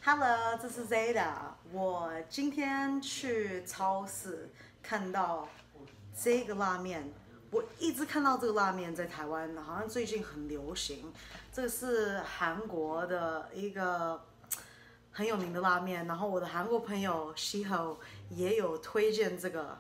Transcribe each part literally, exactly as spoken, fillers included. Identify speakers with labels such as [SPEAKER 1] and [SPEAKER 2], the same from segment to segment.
[SPEAKER 1] Hello， 这是 Zeta。我今天去超市看到这个拉面，我一直看到这个拉面在台湾好像最近很流行。这个是韩国的一个很有名的拉面，然后我的韩国朋友西后也有推荐这个。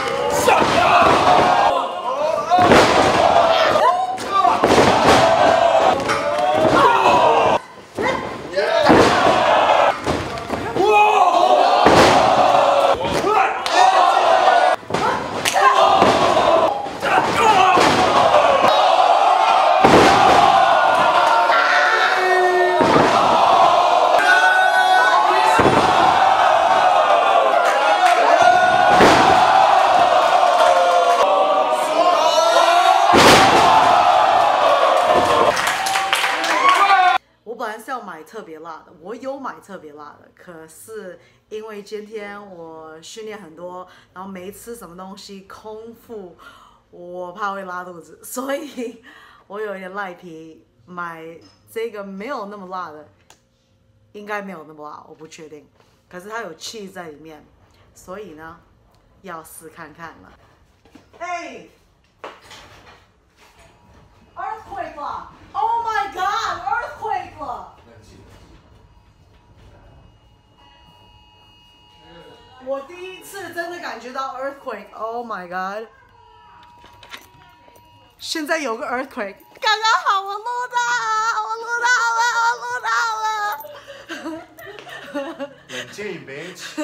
[SPEAKER 1] 买特别辣的，我有买特别辣的，可是因为今天我训练很多，然后没吃什么东西，空腹，我怕会拉肚子，所以我有一点赖皮，买这个没有那么辣的，应该没有那么辣，我不确定，可是它有 cheese 在里面，所以呢，要试看看了。哎 ，earthquake 了 ！Oh my god，earthquake 了！我第一次真的感觉到 earthquake，Oh my god！ 现在有个 earthquake， 刚刚好我录到了，我录到了，我录到了。
[SPEAKER 2] 冷静 ，bitch。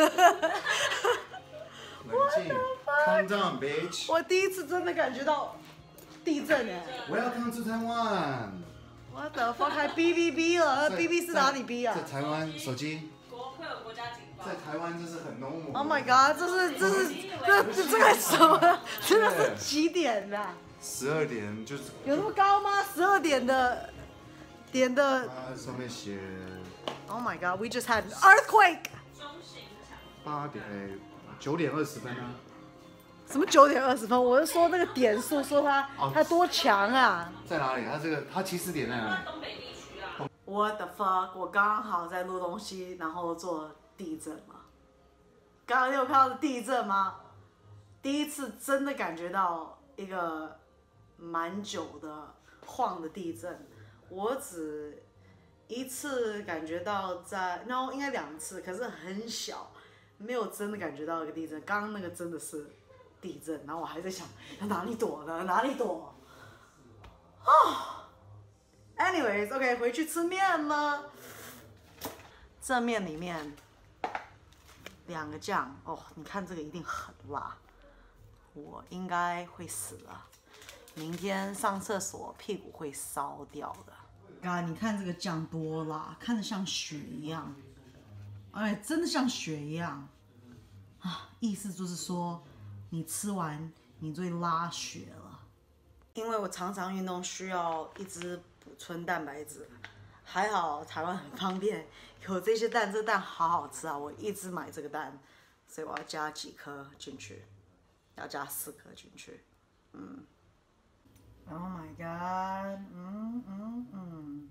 [SPEAKER 2] 冷静 ，calm down bitch。
[SPEAKER 1] 我第一次真的感觉到地震哎。
[SPEAKER 2] Welcome to Taiwan。
[SPEAKER 1] 我的fuck 还哔哔哔了，哔哔是哪里哔啊？
[SPEAKER 2] 在台湾手机。
[SPEAKER 3] 国会有国家警报。
[SPEAKER 2] 在台湾这是很 normal。
[SPEAKER 1] Oh my god， 这是这是这这这个什么？这个是几点啊？
[SPEAKER 2] 十二点就是。
[SPEAKER 1] 有那么高吗？十二点的点的。
[SPEAKER 2] 它上面写。
[SPEAKER 1] Oh my god，we just had an earthquake。
[SPEAKER 3] 中型强。
[SPEAKER 2] 八点诶，九点二十分啊。
[SPEAKER 1] 什么九点二十分？我是说那个点数，说它它多强啊！
[SPEAKER 2] 在哪里？它这个它起始点在哪里？
[SPEAKER 3] 东北地区啊。
[SPEAKER 1] What the fuck！ 我刚好在录东西，然后做地震了。刚刚你有看到地震吗？第一次真的感觉到一个蛮久的晃的地震。我只一次感觉到在，然后应该两次，可是很小，没有真的感觉到一个地震。刚刚那个真的是地震，然后我还在想要哪里躲呢？哪里躲？哦。Anyways，OK， 回去吃面了。这面里面两个酱哦，你看这个一定很辣，我应该会死了。明天上厕所屁股会烧掉的。啊，你看这个酱多辣，看着像血一样，哎，真的像血一样啊！意思就是说，你吃完你就会拉血了。因为我常常运动，需要一直补充蛋白质。还好台湾很方便，有这些蛋，这个蛋好好吃啊！我一直买这个蛋，所以我要加几颗进去，要加四颗进去。嗯 ，Oh my god， 嗯嗯嗯。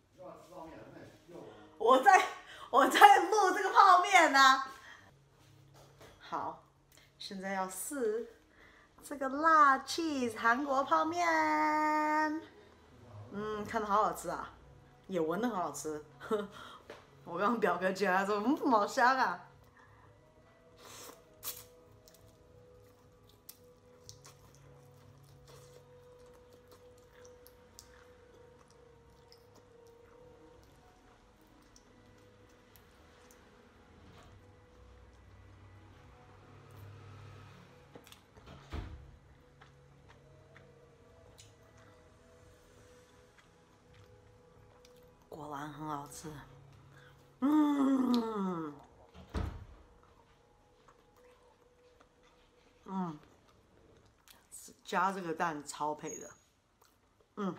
[SPEAKER 1] 我在我在录这个泡面呢、啊。好，现在要试这个辣 cheese 韩国泡面。嗯，看着好好吃啊，也闻得很好吃。我刚刚表哥进来，他说嗯，好香啊。果然很好吃，嗯，嗯，加这个蛋超配的，嗯，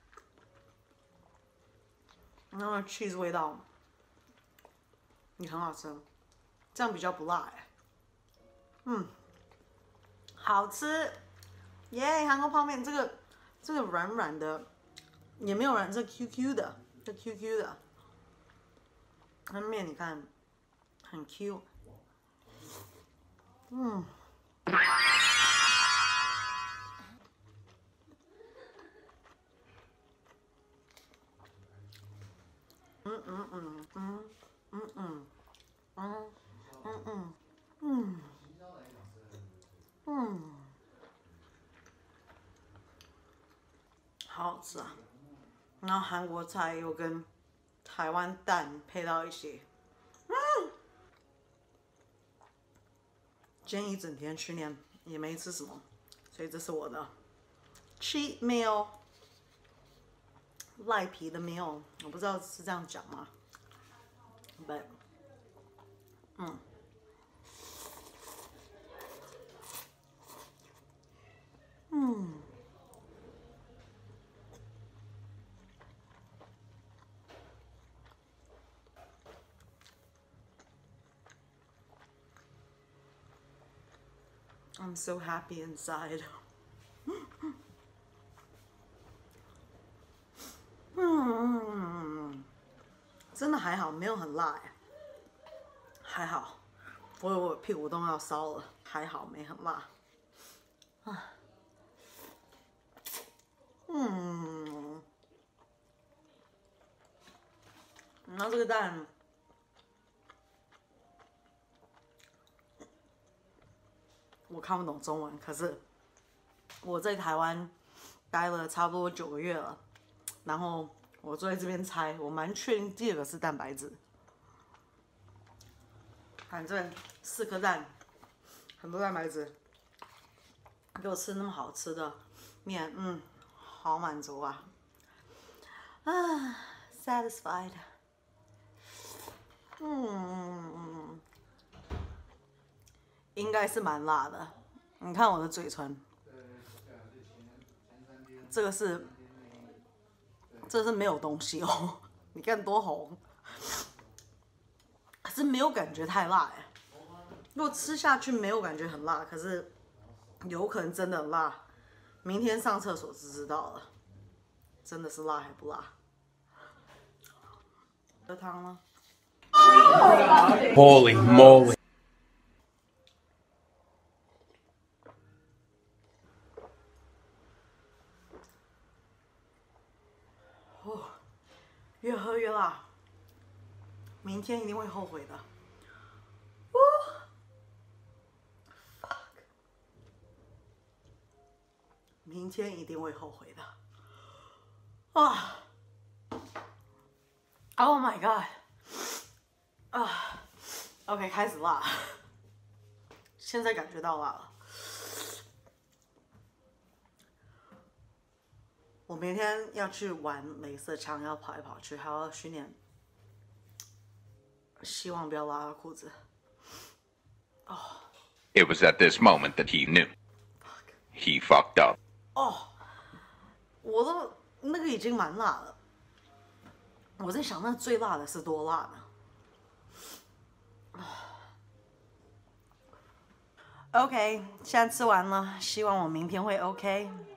[SPEAKER 1] 那个 cheese 味道也很好吃，这样比较不辣哎，嗯，好吃，耶！韩国泡面这个这个软软的，也没有软，这 Q Q 的。这 Q Q 的， 那面你看，很 Q。嗯。嗯嗯嗯嗯嗯嗯嗯嗯嗯嗯嗯，好好吃啊！然后韩国菜又跟台湾蛋配到一起，嗯，今天一整天去年也没吃什么，所以这是我的 cheat meal。赖皮的 meal， 我不知道是这样讲吗 ？But， 嗯，嗯。I'm so happy inside. 嗯，真的还好，没有很辣哎，还好。我以为我屁股都要烧了，还好没很辣。啊，嗯，然后这个蛋，我看不懂中文，可是我在台湾待了差不多九个月了，然后我坐在这边猜，我蛮确定第二个是蛋白质。反正四颗蛋，很多蛋白质，给我吃那么好吃的面，嗯，好满足啊！啊 ，satisfied。嗯，应该是蛮辣的。你看我的嘴唇，这个是，这是没有东西哦，你看多红。可是没有感觉太辣哎，如果吃下去没有感觉很辣，可是有可能真的很辣。明天上厕所就知道了，真的是辣还不辣。喝汤吗
[SPEAKER 4] ？Holy moly！
[SPEAKER 1] 哦，越喝越辣，明天一定会后悔的。哦 ，fuck， 明天一定会后悔的。啊 ！Oh my god！ 啊 ，OK， 开始辣，现在感觉到辣了。我明天要去玩雷射枪，要跑来跑去，还要训练，希望不要拉到裤子。哦。
[SPEAKER 5] It was at this moment that he knew. He fucked up.
[SPEAKER 1] 哦，我都那个已经蛮辣了，我在想那最辣的是多辣呢？ OK， 现在吃完了，希望我明天会 OK。